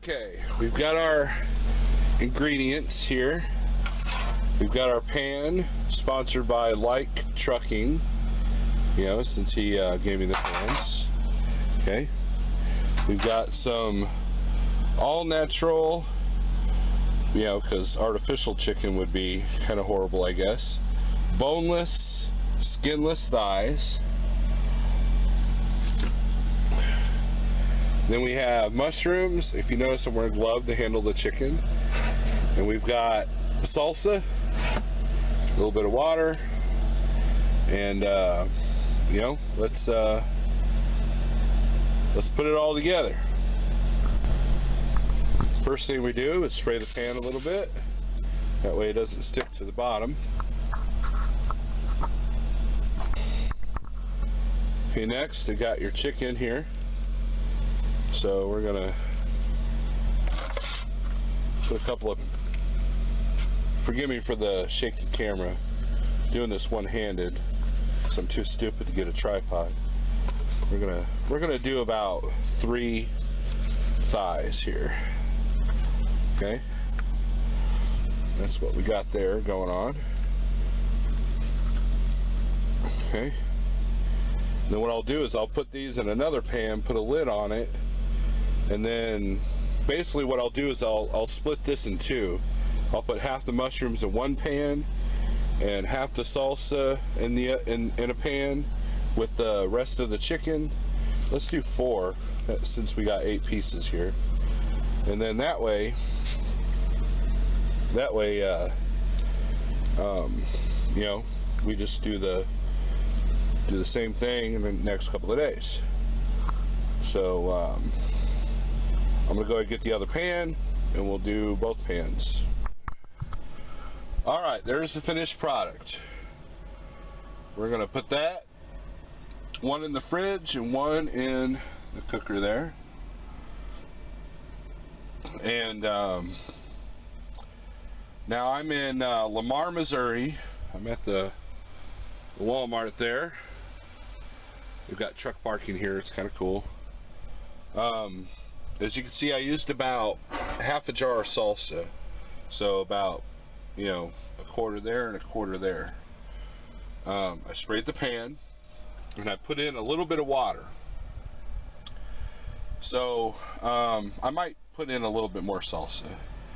Okay, we've got our ingredients here. We've got our pan, sponsored by Like Trucking, you know, since he gave me the pans. Okay, we've got some all natural, you know, because artificial chicken would be kind of horrible, I guess. Boneless, skinless thighs. Then we have mushrooms. If you notice, I'm wearing a glove to handle the chicken. And we've got salsa, a little bit of water, and you know, let's put it all together. First thing we do is spray the pan a little bit. That way it doesn't stick to the bottom. Okay, next, I got your chicken here. So we're gonna put a couple of, forgive me for the shaky camera, doing this one-handed, because I'm too stupid to get a tripod. We're gonna do about 3 thighs here. Okay, that's what we got there going on. Okay, then what I'll do is I'll put these in another pan, put a lid on it, and then basically what I'll do is I'll split this in 2. I'll put half the mushrooms in one pan and half the salsa in a pan with the rest of the chicken. Let's do 4 since we got 8 pieces here. And then that way you know, we just do the same thing in the next couple of days. So I'm gonna go ahead and get the other pan, and we'll do both pans. All right, there's the finished product. We're gonna put that, one in the fridge and one in the cooker there. And now I'm in Lamar, Missouri. I'm at the Walmart there. We've got truck parking here, it's kind of cool. As you can see, I used about half a jar of salsa. So about, you know, a quarter there and a quarter there. I sprayed the pan and I put in a little bit of water. So I might put in a little bit more salsa.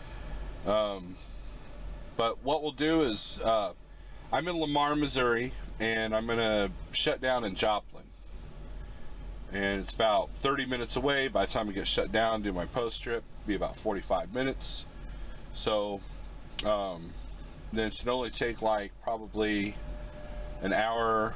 But what we'll do is, I'm in Lamar, Missouri, and I'm gonna shut down in Joplin. And it's about 30 minutes away. By the time I get shut down, do my post trip, be about 45 minutes. So then it should only take like probably an hour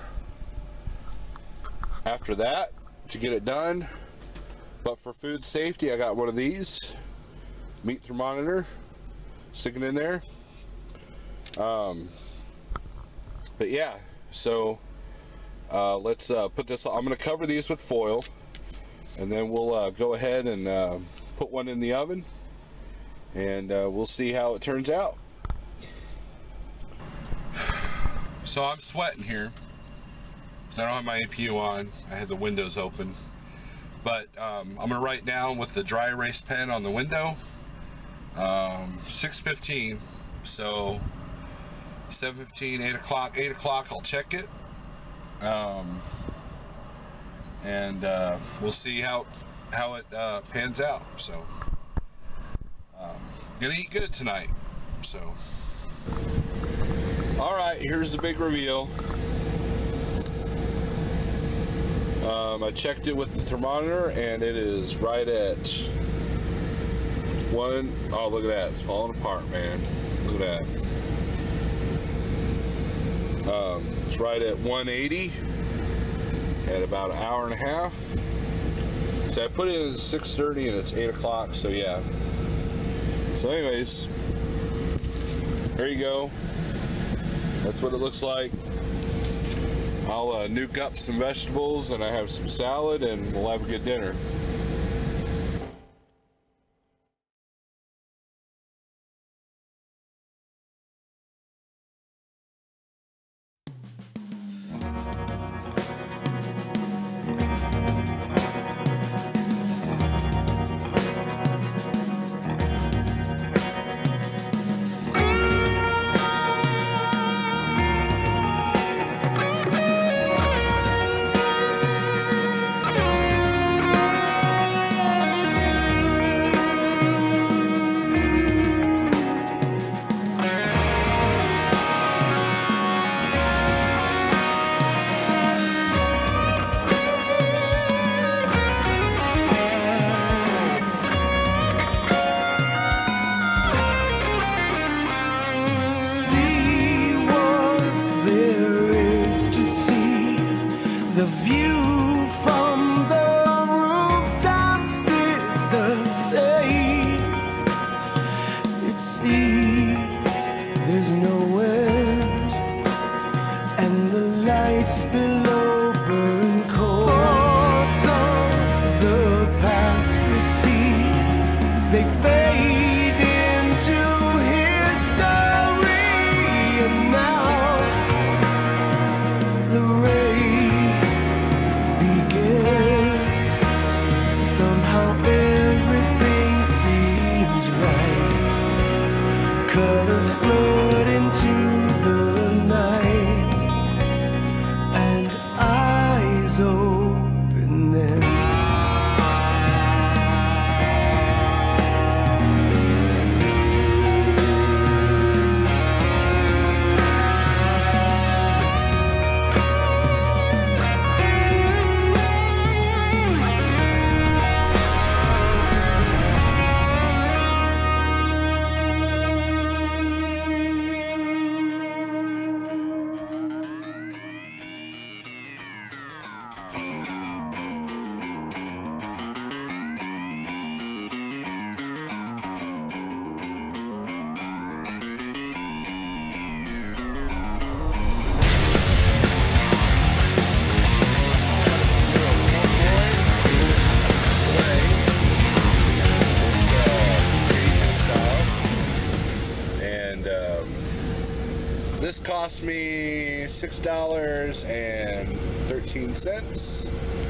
after that to get it done. But for food safety, I got one of these meat thermometer, sticking in there. But yeah, so let's put this, I'm going to cover these with foil, and then we'll go ahead and put one in the oven, and we'll see how it turns out. So I'm sweating here because I don't have my APU on. I had the windows open, but I'm going to write down with the dry erase pen on the window 6:15, so 7:15, 8 o'clock, 8 o'clock I'll check it. And we'll see how it pans out. So gonna eat good tonight. So all right, here's the big reveal. I checked it with the thermometer and it is right at 1. Oh, look at that, it's falling apart, man. Look at that. It's right at 180 at about an hour and a half. So I put it in at 6:30 and it's 8 o'clock, so yeah. So anyways, there you go. That's what it looks like. I'll nuke up some vegetables and I have some salad and we'll have a good dinner. nights below burn cold. Thoughts of the past recede, they fade into history, and now the rain begins. Somehow everything seems right. Colors flood into the night, and eyes open then. This cost me $6.13,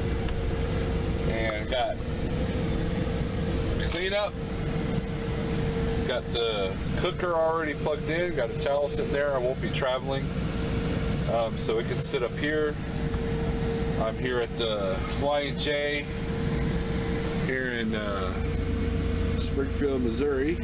and got cleanup. Got the cooker already plugged in. Got a towel sitting there. I won't be traveling, so it can sit up here. I'm here at the Flying J here in Springfield, Missouri,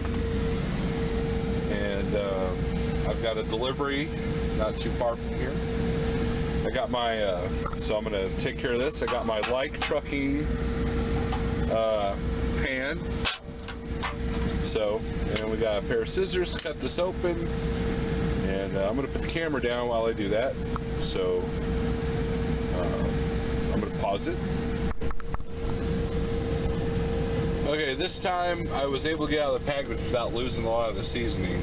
and I've got a delivery not too far from here. I got my, so I'm gonna take care of this. I got my Like Trucking pan. So, and we got a pair of scissors to cut this open. And I'm gonna put the camera down while I do that. So, I'm gonna pause it. Okay, this time I was able to get out of the package without losing a lot of the seasoning.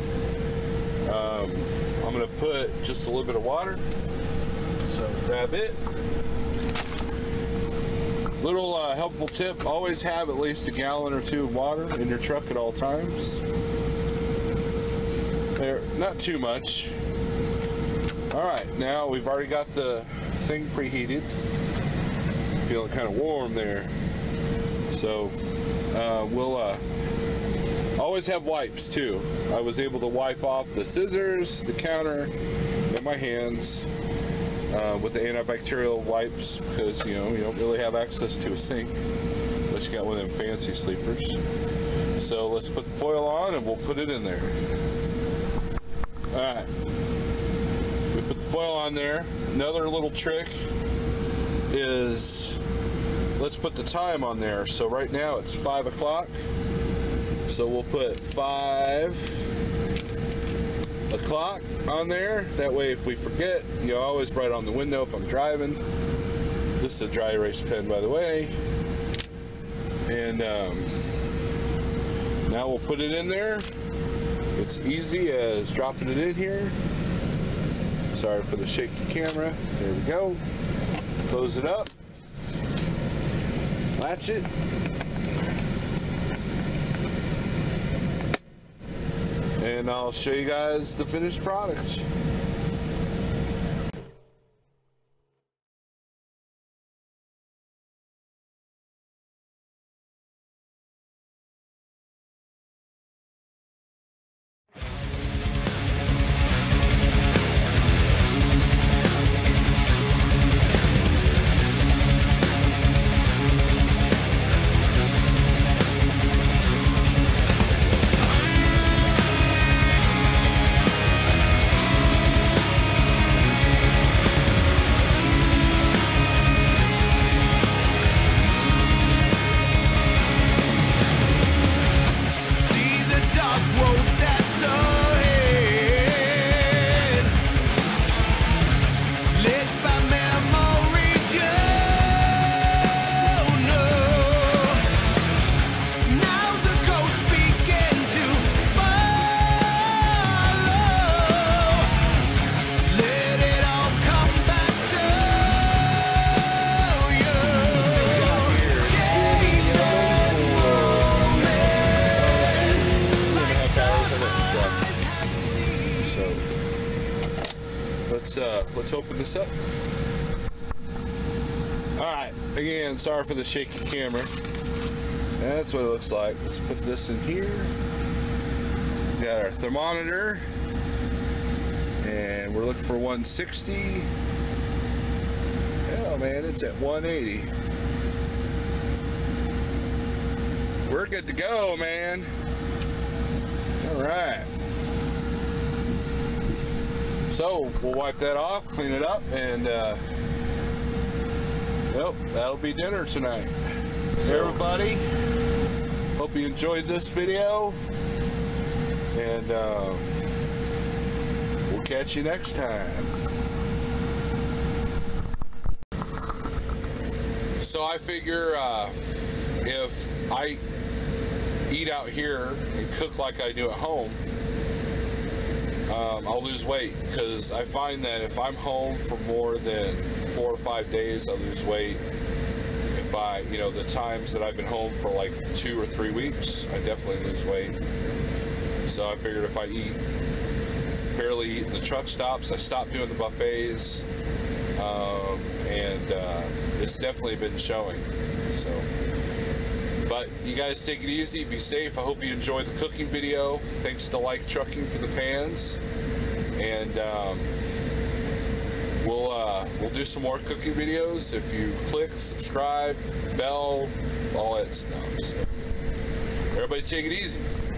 I'm going to put just a little bit of water, so grab it. Little helpful tip, always have at least a gallon or two of water in your truck at all times. There, not too much. Alright, now we've already got the thing preheated. Feeling kind of warm there. So we'll always have wipes too. I was able to wipe off the scissors, the counter, and my hands with the antibacterial wipes, because you know you don't really have access to a sink unless you got one of them fancy sleepers. So let's put the foil on and we'll put it in there. Alright, we put the foil on there. Another little trick is let's put the time on there. So right now it's 5 o'clock. So we'll put 5 o'clock on there. That way if we forget, you know, I always write on the window if I'm driving. This is a dry erase pen, by the way. And now we'll put it in there. It's easy as dropping it in here. Sorry for the shaky camera. There we go. Close it up. Latch it. And I'll show you guys the finished product. let's open this up. All right, again, sorry for the shaky camera. That's what it looks like. Let's put this in here. Got our thermometer, and we're looking for 160. Oh man, it's at 180. We're good to go, man. All right. So we'll wipe that off, clean it up, and yep, that'll be dinner tonight. So everybody, hope you enjoyed this video, and we'll catch you next time. So I figure if I eat out here and cook like I do at home, I'll lose weight, because I find that if I'm home for more than 4 or 5 days, I lose weight. If I, you know, the times that I've been home for like 2 or 3 weeks, I definitely lose weight. So I figured if I barely eat in the truck stops, I stopped doing the buffets, and it's definitely been showing. So, but you guys take it easy, be safe. I hope you enjoyed the cooking video. Thanks to Like Trucking for the pans, and we'll do some more cooking videos if you click subscribe, bell, all that stuff. So everybody take it easy.